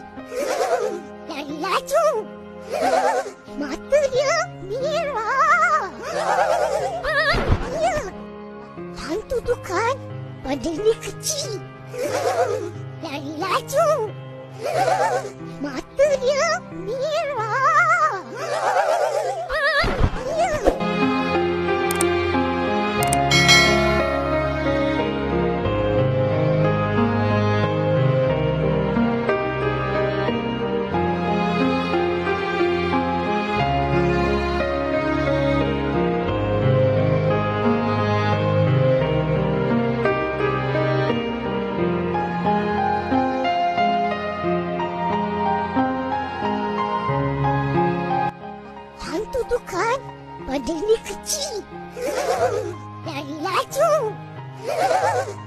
Lari laju. Mata dia merah. Ya, hantu tu kan badannya kecil. Lari laju. Mata dia merah. Ya. Hantu tu kan badannya kecil. Lari laju.